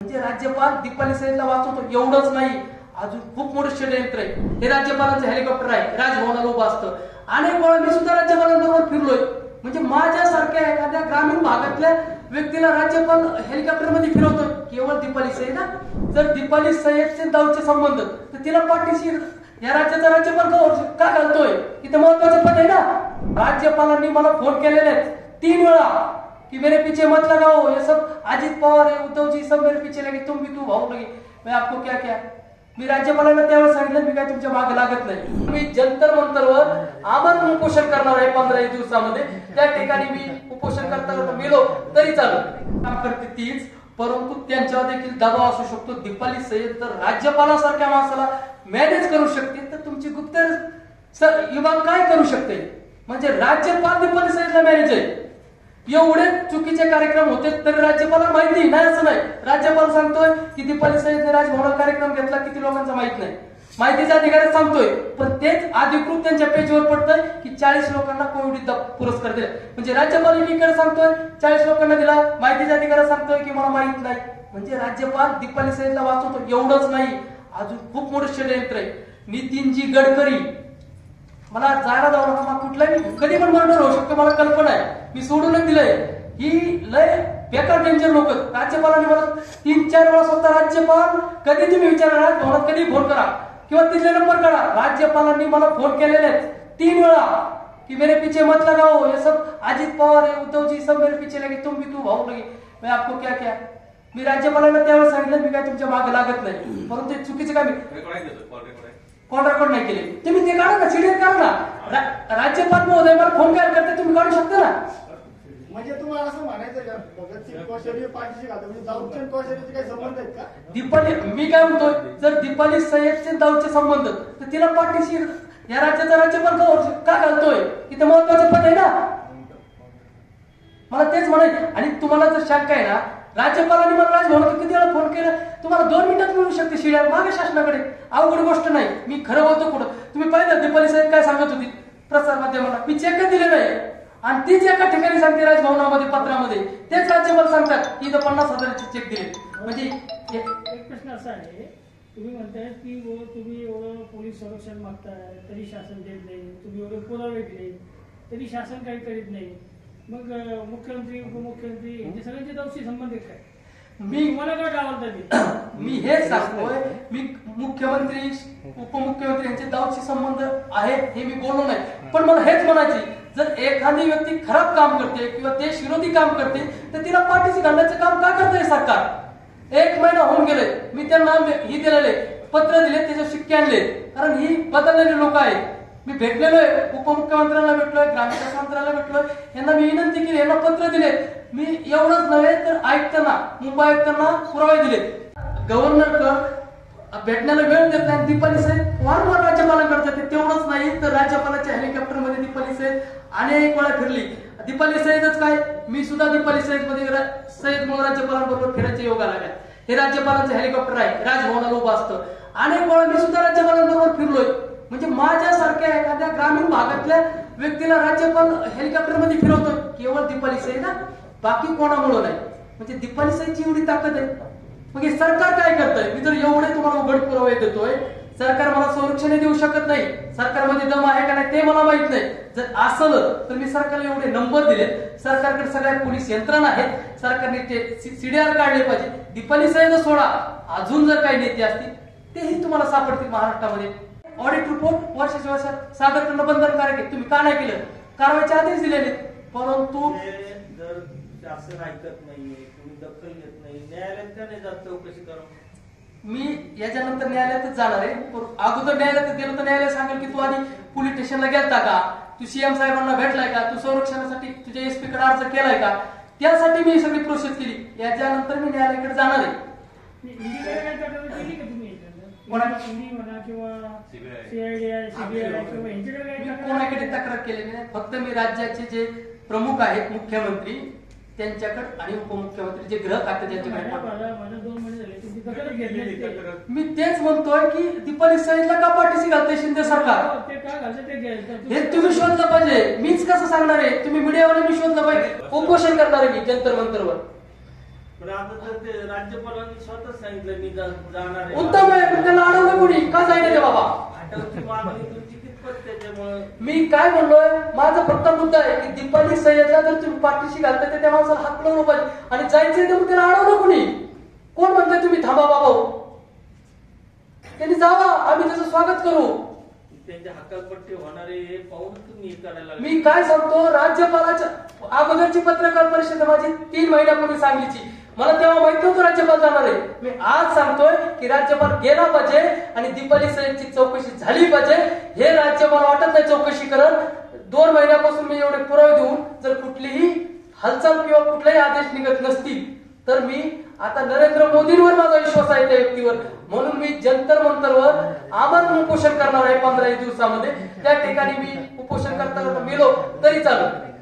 म्हणजे राज्यपाल दीपाली सईदला वाचवतो एवढंच नाही, अजून खूप मोठं षडयंत्र आहे. हे राज्यपालांचं हेलिकॉप्टर आहे, राजभवनाला उभं असतं. अनेक वेळा मी सुद्धा राज्यपालांबरोबर फिरलोय. म्हणजे माझ्यासारख्या एखाद्या ग्रामीण भागातल्या व्यक्तीला राज्यपाल हेलिकॉप्टर मध्ये फिरवतोय केवळ दीपाली सईद. जर दीपाली सईदचे दाऊदचे संबंध तर तिला पाठीशी या राज्याचा राज्यपाल का घालतोय? इथे महत्वाचं पण आहे ना. राज्यपालांनी मला फोन केलेले आहेत 3 वेळा कि मेरे पीछे मत लगाओ, ये सब अजित पवार है, उद्धव जी सब मेरे पीछे लगे, तुम भी तू भाऊ लगे, मैं आपको क्या क्या. मी राज्यपालांना त्यावेळेस सांगितलं मी काय तुमच्या मागे लागत नाही. मी जंतर मंतरवर आमरण उपोषण करणार आहे 15 दिवसामध्ये. त्या ठिकाणी मी उपोषण करता मेलो तरी चालू काम करते तीच, परंतु त्यांच्यावर देखील दबाव असू शकतो. दीपाली सईद तर राज्यपालासारख्या माणसाला मॅनेज करू शकते, तर तुमची गुप्तचर विभाग काय करू शकते? म्हणजे राज्यपाल दीपाली सईदला मॅनेज आहे. एवढे चुकीचे कार्यक्रम होते तरी राज्यपालांना माहिती नाही असं नाही. राज्यपाल सांगतोय की दीपाली सईदने राजभवनात कार्यक्रम घेतला, किती लोकांचा माहित नाही. माहितीचा अधिकारी सांगतोय, पण तेच अधिकृत त्यांच्या पेजवर पडतंय की 40 लोकांना कोविड पुरस्कार दिला. म्हणजे राज्यपाल एकीकडे सांगतोय 40 लोकांना दिला, माहितीचा अधिकारी सांगतोय की मला माहित नाही. म्हणजे राज्यपाल दीपाली सईदला वाचवतो एवढंच नाही, अजून खूप मोठं षडयंत्र आहे. नितीनजी गडकरी मला जायला जाऊ नका, कुठलाही कधी पण मर्डर होऊ शकतो, मला कल्पना आहे. मी सोडूनच दिलंय. ही लय बेकार डेंजर लोक. राज्यपालांनी मला 3-4 वेळा स्वतः राज्यपाल कधी तुम्ही विचारा भवनात कधी फोन करा किंवा तिथले नंबर काढा. राज्यपालांनी मला फोन केलेले आहेत 3 वेळा कि मेरे पीछे मत लगाओ, ये सब अजित पवार है, उद्धव जी सब मेरे पीछे लगे, तुम भी तू भाऊ लगे, मैं आपको क्या क्या. मी राज्यपालांना त्यावेळेस सांगितलं मी काय तुमच्या मागे लागत नाही, परंतु ते चुकीचं काम कॉल रेकॉर्ड नाही केले. तुम्ही ते काढा ना, सीडीआर काढा ना. राज्यपाल महोदय मला फोन काय करते तुम्ही काढू शकता ना. म्हणजे तुम्हाला असं म्हणायचं का भगतसिंग कोश्यारी पाठीशी घालतो, म्हणजे दाऊदचे कोश्यारीचे काही संबंध आहेत का? दीपाली मी काय म्हणतोय, जर दीपाली सईदचे दाऊदचे संबंध तर तिला पाठीशी या राज्याचा राज्यपाल का घालतोय? इथे महत्वाचं पण आहे ना. मला तेच म्हणायचं. आणि तुम्हाला जर शंका आहे ना, राज्यपालांनी मला राजभवनात किती वेळा फोन केला, तुम्हाला 2 मिनिटात मिळू शकते सीडीआर मागे शासनाकडे. अवघड गोष्ट नाही. मी खरं बोलतो कुठं. तुम्ही पाहिलं दीपाली साहेब काय सांगत होती प्रसार माध्यमाला, मी चेक दिले नाही. आणि तीच एका ठिकाणी सांगते राजभवनामध्ये पत्रामध्ये, तेच राज्यपाल सांगतात की इथं 50,000चे चेक दिले. म्हणजे एक प्रश्न असा आहे, तुम्ही म्हणताय की तुम्ही एवढं पोलीस संरक्षण मागताय तरी शासन देत नाही, तुम्ही एवढे पुरावे दिले तरी शासन काही करीत नाही. मग मुख्यमंत्री उपमुख्यमंत्री यांचे सगळ्यांचे दाऊदशी संबंधित काय? मला काय आवडतात मी हेच सांगतोय, मी मुख्यमंत्री उपमुख्यमंत्री यांचे दाऊदशी संबंध आहेत हे मी बोललो नाही. पण मला हेच म्हणायचे, जर एखादी व्यक्ती खराब काम करते किंवा देश विरोधी काम करते तर तिला पाठीशी घालण्याचं काम का करतंय सरकार? 1 महिना होऊन गेले, मी त्यांना ही दिलेले पत्र दिले, त्याचे शिक्के आणले, कारण ही बदललेली लोक आहेत. मी भेटलेलोय, उपमुख्यमंत्र्यांना भेटलोय, ग्रामविकास मंत्र्यांना भेटलोय, यांना मी विनंती केली, यांना पत्र दिले. मी एवढंच नव्हे तर आयुक्तांना, मुंबई आयुक्तांना पुरावे दिले. गव्हर्नर भेटण्याला वेळ देत नाही. दीपाली सईद वारंवार राज्यपालांकडे जाते. तेवढंच नाही तर राज्यपालाच्या हेलिकॉप्टर मध्ये दीपाली सईद अनेक वेळा फिरली. दीपाली सईदच काय, मी सुद्धा दीपाली सईद मध्ये सईद म्हणून राज्यपालांबरोबर फिरायचे योग आला. हे राज्यपालांचं हेलिकॉप्टर आहे, राजभवनाला उभं असतं. अनेक वेळा मी सुद्धा राज्यपालांबरोबर फिरलोय. म्हणजे माझ्यासारख्या एखाद्या ग्रामीण भागातल्या व्यक्तीला राज्यपाल हेलिकॉप्टर मध्ये फिरवतोय केवळ दीपाली सईद, बाकी कोणामुळे नाही. म्हणजे दीपाली सईदची एवढी ताकद आहे. मग हे सरकार काय करतंय? मी तर एवढे तुम्हाला उघड पुरावे देतोय. सरकार मला संरक्षण देऊ शकत नाही, सरकारमध्ये दम आहे का नाही ते मला माहित नाही. जर असलं तर मी सरकारला एवढे नंबर दिले, सरकारकडे सगळ्या पोलीस यंत्रणा आहेत, सरकारने ते सीडीआर काढले पाहिजे. दीपाली सईद सोडा, अजून जर काही नेते असतील तेही तुम्हाला सापडतील महाराष्ट्रामध्ये. ऑडिट रिपोर्ट वर्षाच्या वर्ष सादर करणं बंधनकारक आहे. तुम्ही का नाही केलं? कारवाईचे आदेश दिलेले, परंतु जर शासन ऐकत नाहीये, तुम्ही दखल घेत नाही, न्यायालयात का नाही जात चौकशी करा? मी याच्यानंतर न्यायालयातच जाणार आहे. अगोदर न्यायालयात गेलो तर न्यायालय सांगेल की तू आधी पोलीस स्टेशनला गेलता का, तू सीएम साहेबांना भेटलाय का, तू संरक्षणासाठी तुझ्या एसपी कडे अर्ज केलाय का, त्यासाठी मी सगळी प्रोसेस केली. याच्यानंतर मी न्यायालयाकडे जाणार आहे. कोणाकडे तक्रार केलेली नाही. फक्त मी राज्याचे जे प्रमुख आहेत, मुख्यमंत्री त्यांच्याकडे आणि उपमुख्यमंत्री जे गृह खाते त्यांच्याकडे, मी तेच म्हणतोय की दीपाली सईदला का पाठीशी घालते शिंदे सरकार? हे तुम्ही शोधलं पाहिजे. मीच कसं सांगणार आहे? तुम्ही मीडियावाले मी शोधलं पाहिजे. उपोषण करणार आहे मी जंतर मंतरवर. पण आता तर ते राज्यपालांनी स्वतःच सांगितलं मी जाणार आहे. उत्तम आहे, पण त्याला अडवलं कोणी? का जायला ते बाबा? अटकची मागणी तुमची कितपत त्याच्यामुळे मी काय म्हणलोय, माझा फक्त मुद्दा आहे की दीपाली सय्यदला जर तुम्ही पाठीशी घालताय तर त्या माणसाला हात लावलं पाहिजे. आणि जायचंय तर मग त्याला अडवलं कोणी? कोण म्हणतंय तुम्ही थांबा बाबा? त्यांनी जावा, आम्ही त्याचं स्वागत करू. त्यांच्या हकालपट्टी होणारे हे पाहून तुम्ही हे करायला लागले. मी काय सांगतो, राज्यपालाच्या अगोदरची पत्रकार परिषद माझी 3 महिन्यापूर्वी सांगलीची, मला तेव्हा माहित नव्हतं राज्यपाल जाणार आहे. मी आज सांगतोय की राज्यपाल गेला पाहिजे आणि दीपाली सय्यदची चौकशी झाली पाहिजे. हे राज्य मला वाटत नाही चौकशी करत. 2 महिन्यापासून मी एवढे पुरावे देऊन जर कुठलीही हालचाल किंवा कुठलाही आदेश निघत नसतील तर मी आता नरेंद्र मोदींवर माझा विश्वास आहे त्या व्यक्तीवर, म्हणून मी जंतर मंतरवर आमरण उपोषण करणार आहे 15 दिवसामध्ये. त्या ठिकाणी मी उपोषण करता मेलो तरी चालू.